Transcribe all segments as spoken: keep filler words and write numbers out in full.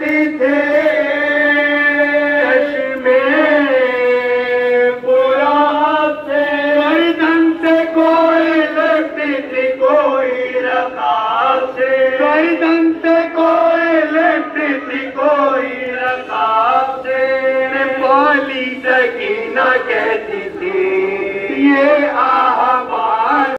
जाती थे चश्मे बुरा से, गर्दन से कोई लगती थी कोई रखा से, गर्दन से कोई लगती थी कोई रखा से। नेपाली सकीना कहती थी ये आहवान।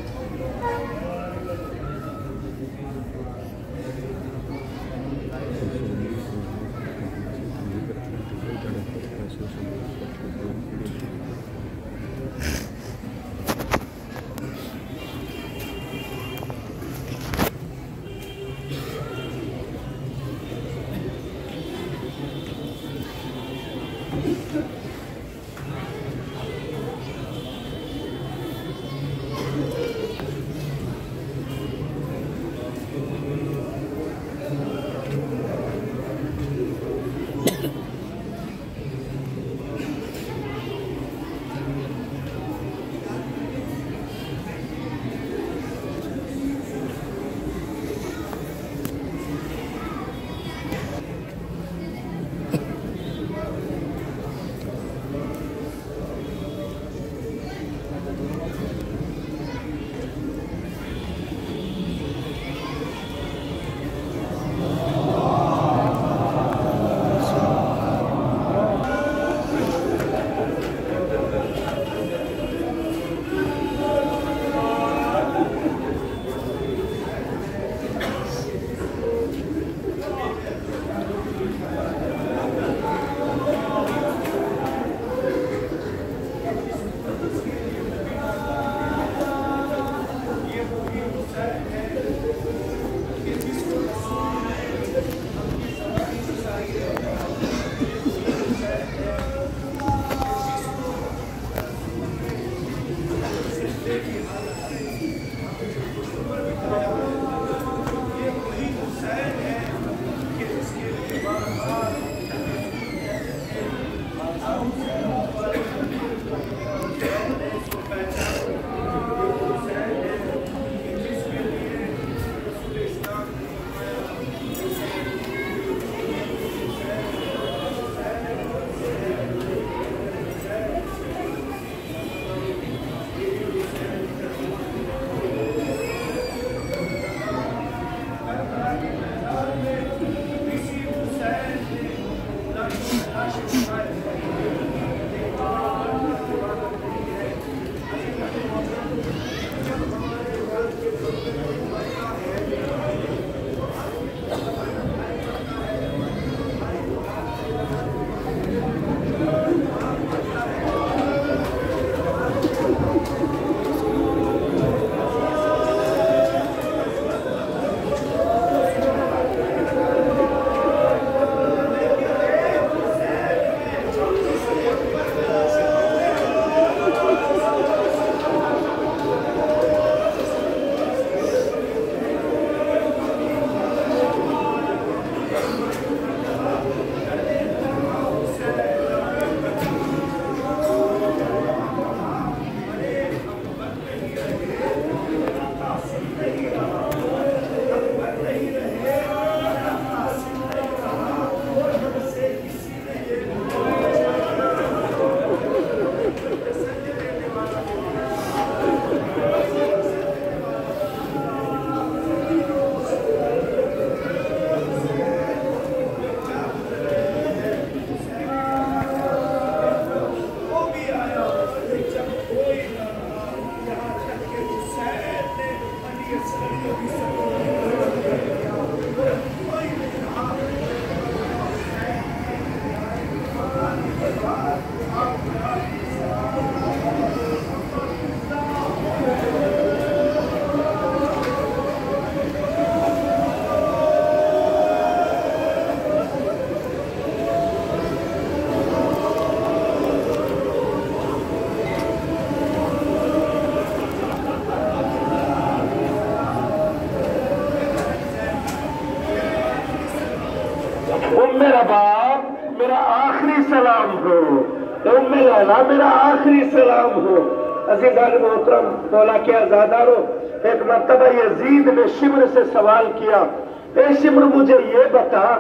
मेरा बाप मेरा आखिरी सलाम हो, तो मेरा मेरा आखिरी सलाम हो। अज़ीज़ान मोहतरम मौला के आज़ादारो, एक मर्तबा यजीद ने शिम्र से सवाल किया, ए शिम्र मुझे ये बता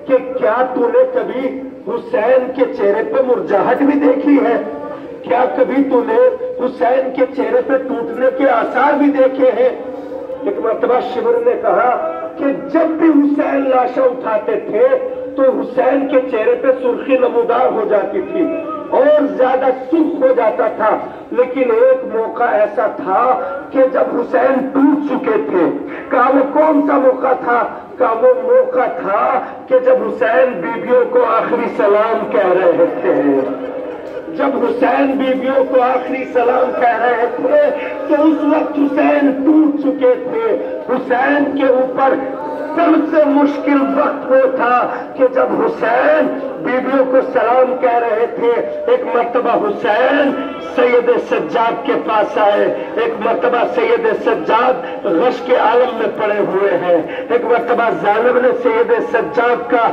कि क्या तूने कभी हुसैन के चेहरे पे मुरझाहट भी देखी है? क्या कभी तूने हुसैन के चेहरे पे टूटने के आसार भी देखे हैं? एक मरतबा शिविर ने कहा कि जब भी हुसैन लाशा उठाते थे तो हुसैन के चेहरे पे सुर्खी नमूदार हो जाती थी और ज्यादा सुख हो जाता था। लेकिन एक मौका ऐसा था कि जब हुसैन टूट चुके थे। का वो कौन सा मौका था? का वो मौका था कि जब हुसैन बीबियों को आखिरी सलाम कह रहे थे। जब हुसैन बीबियों को आखिरी सलाम कह रहे थे तो उस वक्त हुसैन टूट चुके थे। हुसैन के ऊपर सबसे मुश्किल वक्त वो था कि जब हुसैन बीबियों को सलाम कह रहे थे। एक मर्तबा हुसैन सैयद सज्जाद के पास आए। एक मर्तबा सैयद सज्जाद गश के आलम में पड़े हुए हैं। एक मर्तबा ज़ैनब ने सैयद सज्जाद का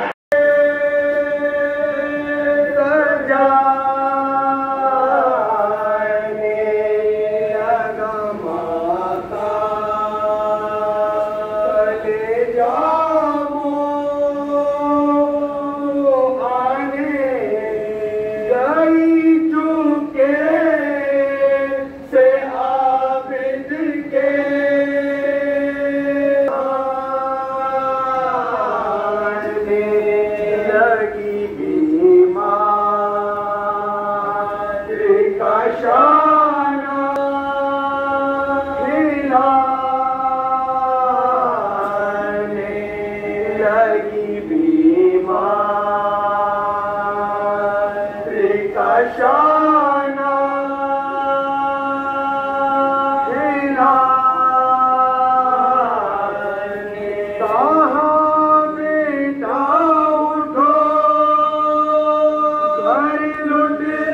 लुट